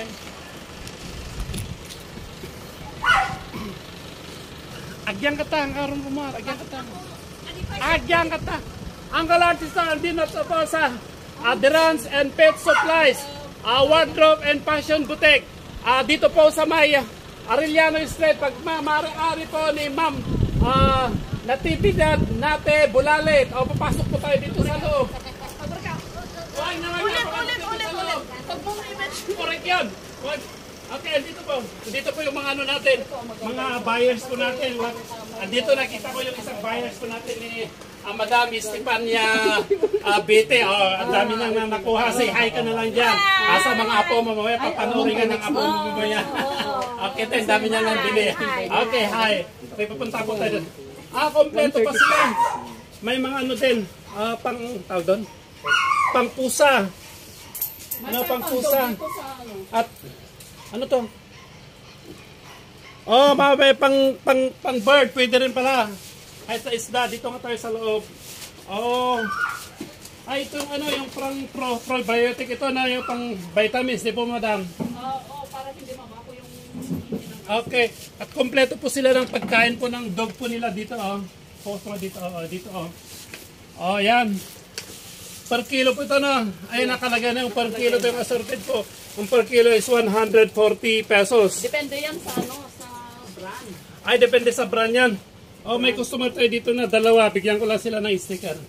Agyang kata, ang karon kumar, agyang kata. Agyang kata. Ang kalartista, andin na po sa Adherence and Pet Supplies, Wardrobe and Fashion Boutique. Dito po sa may Arellano Street, pag maaari po ni Ma'am Natividad Nate Bulalit. O, papasok po tayo dito sa loob. Ulit. Pag mong i-mention. Correct yun. Okay, dito po yung mga ano natin, mga buyers po natin. Andito nakita ko yung isang buyers po natin ni Madam Estefania Bete. Ang dami nang nakuha. Say hi ka na lang dyan. Sa mga apo mo mamaya, papanurin ka ng apo mo mamaya. Okay, ang dami niya nang bili. Okay, hi. May papunta po tayo doon. Kompleto pa sila. May mga ano din, tawag doon? Pang pusa. Pang pusa. At ano to? May pang bird, pwede rin pala. Ay sa isda, dito nga tayo sa loob. Ito yung probiotic ito na yung pang vitamins, di po madam? Para hindi mabako yung... Okay, at kompleto po sila ng pagkain po ng dog po nila dito, dito, yan. Per kilo po ito na. Ay, nakalagay na yung per kilo ito yung assorted po. Yung per kilo is 140 pesos. Depende yan sa brand. Ay, depende sa brand yan. May customer tayo dito na dalawa. Bigyan ko lang sila ng sticker.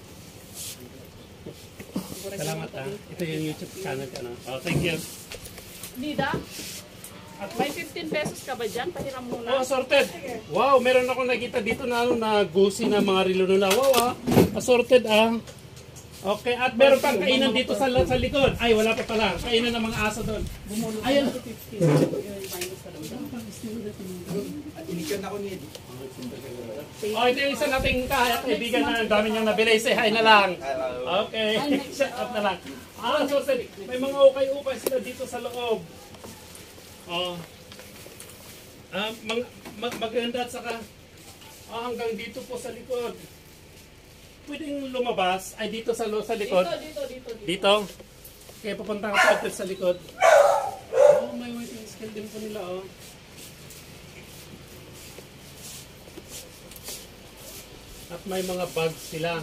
Salamat Ito yung YouTube channel ka na. Thank you. Nida, at may 15 pesos ka ba dyan? Pahiram muna. Assorted. Wow, meron ako nakita dito na gusi na mga relo nila. Wow, assorted Okay, at meron pang kainan dito sa likod. Ay, wala pa pala. Kainan ng mga aso doon. Ayun. Inikan ako niya. Ito yung isa nating kaibigan na ang dami niyang nabili. Say hi na lang. Okay, shut up na lang. Assorted. May mga ukay-ukay sila dito sa loob. Maganda at saka hanggang dito po sa likod. Pwedeng lumabas ay dito sa likod. Dito. Kaya papunta ka pa sa likod. May waiting skill din po nila At may mga bags sila.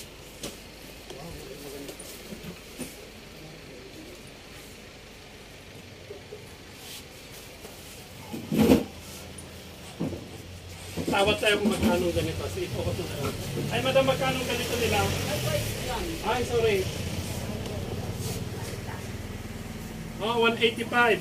Tawad tayo kung magkano ganito. Sige po ko ito. Ay, madam, magkano ganito nila? Ay, sorry. 185.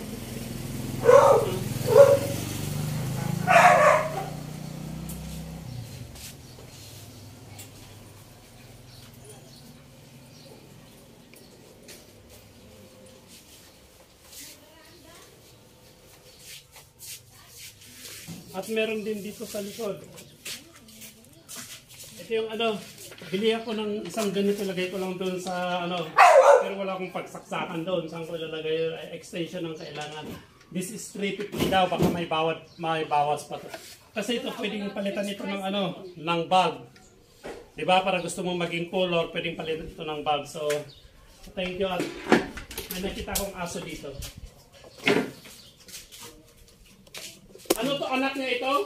At meron din dito sa likod. Ito yung bili ako ng isang ganito, lagay ko lang doon sa pero wala akong pagsaksakan doon. Saan ko ilalagay extension ng kailangan. This is 350 daw, baka may bawas pa to. Kasi ito pwedeng palitan ito ng ng bulb. Diba? Para gusto mong maging color, pwedeng palitan ito ng bulb. So, thank you. At may nakita akong aso dito. Ano to? Anak niya ito?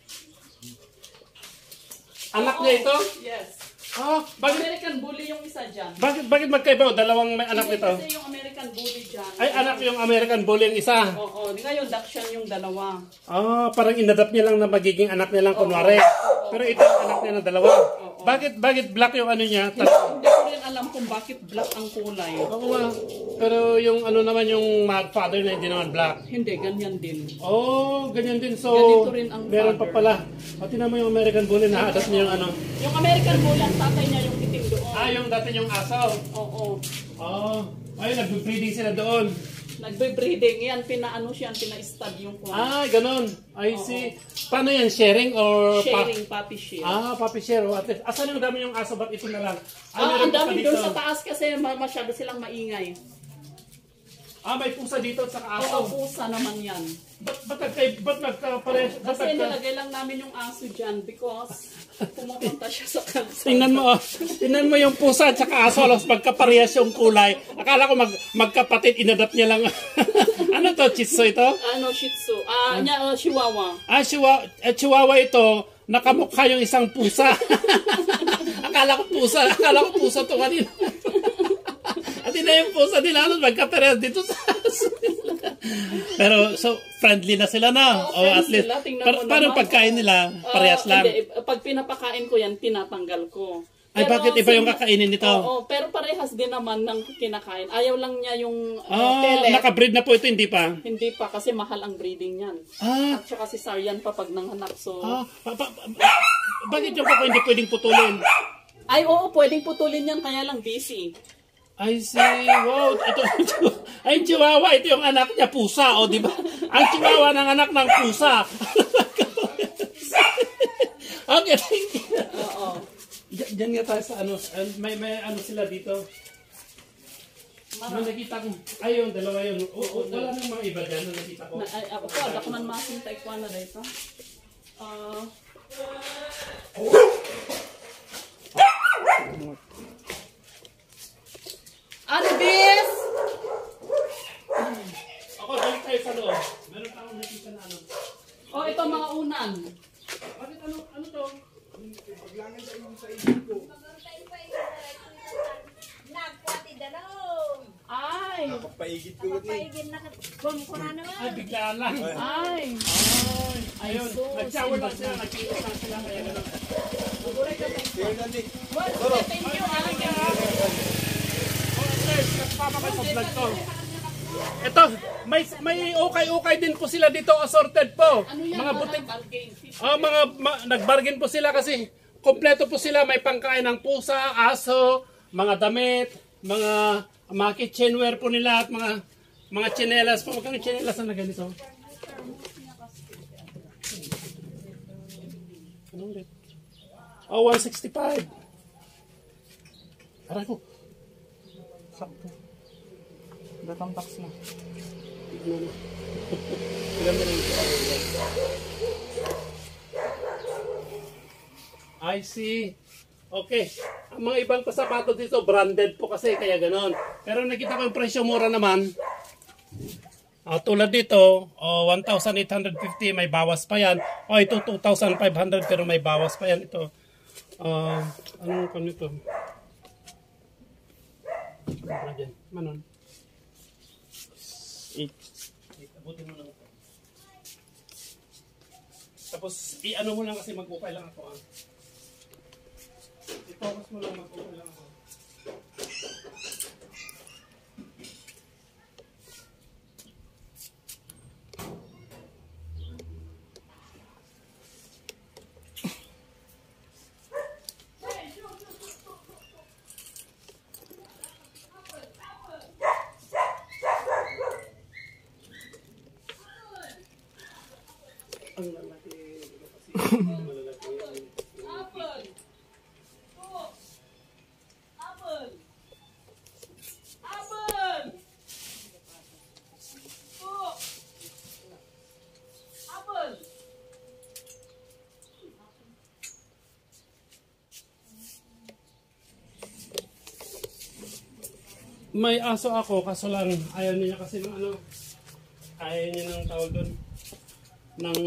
Anak niya ito? Yes. Bakit? American Bully yung isa dyan. Bakit magkaiba? Dalawang may anak nito? Kasi yung American Bully dyan. Ay, anak yung American Bully yung isa? Oo. Ngayon, Dachshund yung dalawa. Parang inadapt niya lang na magiging anak niya lang kunwari. Pero ito yung anak niya ng dalawa. Bakit black yung niya? Hindi ko rin alam kung bakit black ang kulay. Oo nga. Pero yung naman yung father na hindi naman black. Hindi, ganyan din. Ganyan din. So, ganito rin ang meron pa father. pala. Pati naman yung American Bully na adapt niya yung Yung American Bully, ang tatay niya yung itim doon. Yung dati yung aso. Oo. Ay, nag-breeding sila doon. Nagbe-breeding. Yan, pina-stud yung kwan. Ganon. I see. Paano yan? Sharing or... Sharing, puppy share. Puppy share. Asan yung dami yung aso? Ba't ito na lang? Ang dami doon sa taas kasi masyado silang maingay. May pusa dito at saka Oo, aso. pusa naman yan. Ba't nagka-pares? Kasi nilagay lang namin yung aso dyan because pumupunta siya sa kalsada. Tingnan mo yung pusa at saka aso, alos magkaparehas yung kulay. Akala ko magkapatid, inadapt niya lang. Ano to, Chitso ito? Ano, Shih Tzu. Chihuahua. Chihuahua ito, nakamukha yung isang pusa. Akala ko pusa to kanina. At na yung pusa nila, magkaparehas dito sa aso nila. Pero, so, friendly na sila na. O at least, parang pagkain nila, parehas lang. Hindi, pag pinapakain ko yan, tinatanggal ko. Ay, bakit iba yung kakainin nito? Oo, pero parehas din naman ng kinakain. Ayaw lang niya yung pellet. Nakabreed na po ito, hindi pa? Hindi pa, kasi mahal ang breeding niyan. At saka si Sarian pa pag nanganak, so... Bakit yung pa hindi pwedeng putulin? Ay, oo, pwedeng putulin yan, kaya lang busy. I see. Wow. Ay, chihuahua. Ito yung anak niya, pusa. O, di ba? Ang chihuahua ng anak ng pusa. Okay, thank you. Oo. Diyan nga tayo sa ano. May ano sila dito. May nakita ko. Ay, yung dalawa yun. Wala nang mga iba dyan na nakita ko. Ako po, ako man masinta ikuha na dito. Ano, bis? Ako, balik tayo sa loob. Meron pa akong nakita na ano. Ito mga unan. Bakit ano to? Paglangan sa inyo sa isip ko. Ay! Papaigit ko ulit eh. Ay, bigla lang. Ay! Ayun. Nag-shower lang sila. Nag-shower lang sila. Kaya gano'n. Kaya natin. Thank you, Ito, may ukay-ukay din po sila dito, assorted po. Ano yan? Mga butik. Bargain. Nagbargain po sila kasi kompleto po sila. May pangkain ng pusa, aso, mga damit, mga kitchenware po nila at mga tsinelas po. Magkano tsinelas na ganito? Anong rate? 165. Aray ko. Sakto. Datang tax na. I see. Okay. Ang mga ibang sapatos dito, branded po kasi, kaya ganon. Pero nakita ko yung presyo mura naman. Tulad dito, 1,850, may bawas pa yan. Ito 2,500 pero may bawas pa yan. Ito, anong kano ito? Manon? 8. Abutin mo lang ito. Tapos, i-ano mo lang kasi mag-upay lang ako. I-focus mo lang, mag-upay lang ako. Ang lalaki. Malalaki. Apple. Apple. Apple. Apple. May aso ako, kaso lang ayaw niya kasi ng ano, ayaw niya ng tawag doon, ng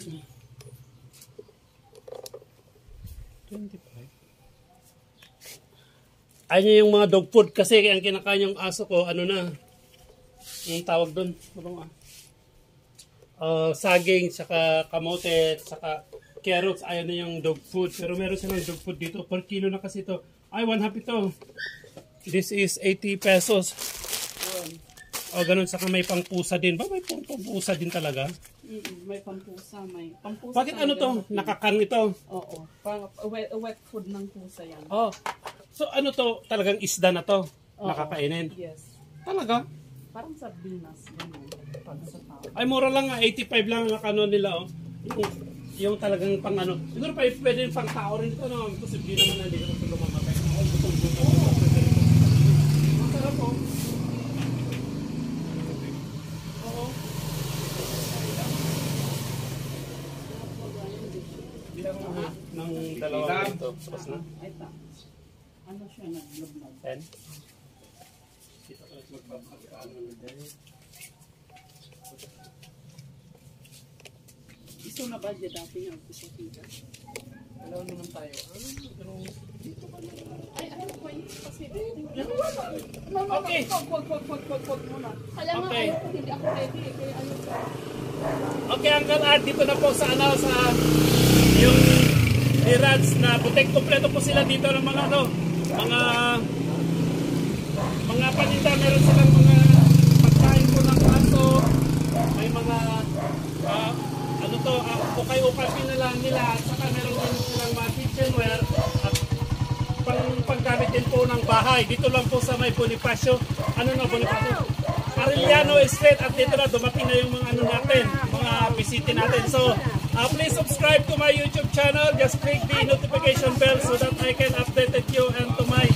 25. Ayaw niya yung mga dog food kasi ang kinakain yung aso ko, ano na, yung tawag doon, saging, saka kamote, saka carrots, ayaw na yung dog food. Pero meron silang dog food dito, per kilo na kasi ito. Ay, 1 half ito. This is 80 pesos. O, ganun, saka may pangpusa din. Ba, may pangpusa din talaga? May pampusa, may pampusa. Bakit ano to? Nakakang ito? Oo. Wet food ng pusa yan. Oh. So, ano to? Talagang isda na to? Oo. Nakakainin? Yes. Talaga? Parang sardinas. Ganun. Pag sa tao. Ay, mura lang nga. 85 lang ang ano nila, oh. Yung talagang pang ano. Siguro pa pwede yung pang tao rin ito, no? Posible naman na hindi ko ito lumamatay. Masarap, oh. Tapos na. Ay, ta. Ano siya nag-vlog? 10. Dito ko magpapagkaano na din. Iso na ba dyan dati nga? Gusto kita. Alam naman tayo. Ay, ano po yun? Kasi, Okay. Wag muna. Kaya nga, Okay. ayoko, hindi ako ready. Kaya ayoko. Okay, Uncle Art, dito na po sa ano, sa yung Irads na butek kompleto po sila dito ng mga ano, mga paninda, meron silang mga pagkain po ng aso, may mga ano to, ukay-ukay nila at saka meron din silang mga kitchenware at panggamit din po ng bahay. Dito lang po sa may Bonifacio, Bonifacio? Arellano Street, at dito na dumating na yung mga ano natin, mga bisita natin. So, please subscribe to my YouTube channel. Just click the notification bell so that I can update you and to my